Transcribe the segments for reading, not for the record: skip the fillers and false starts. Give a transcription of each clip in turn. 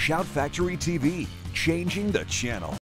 Shout Factory TV, changing the channel.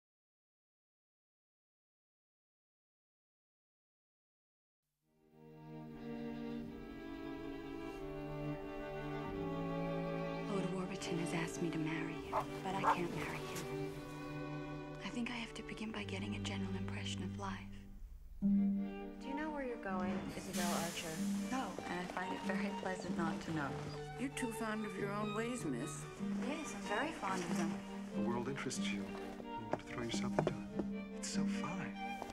Has asked me to marry you, but I can't marry you. I think I have to begin by getting a general impression of life. Do you know where you're going, Isabel Archer? No, and I find it very pleasant not to know. You're too fond of your own ways, miss. Yes, I'm very fond of them. The world interests you. You want to throw yourself into it. It's so fun.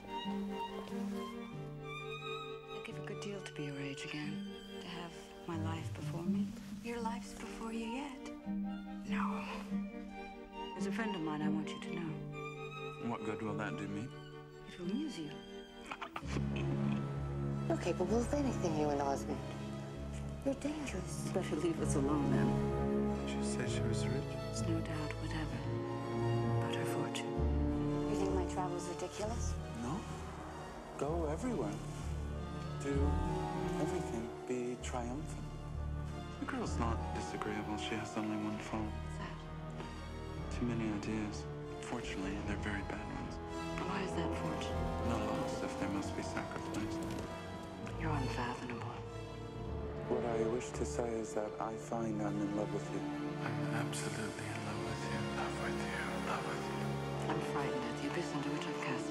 I'd give a good deal to be your age again, to have my life before me. Your life's before you yet. No. There's a friend of mine I want you to know. What good will that do me? It will amuse you. You're capable of anything, you and Osmond. You're dangerous. Better leave us alone, then. Did you say she was rich? There's no doubt whatever about her fortune. You think my travel's ridiculous? No. Go everywhere. Do everything. Be triumphant. The girl's not disagreeable. She has only one fault. What's that? Too many ideas. Fortunately, they're very bad ones. Why is that fortunate? No loss if there must be sacrifice. You're unfathomable. What I wish to say is that I find I'm in love with you. I'm absolutely in love with you. Love with you. Love with you. I'm frightened at the abyss into which I've cast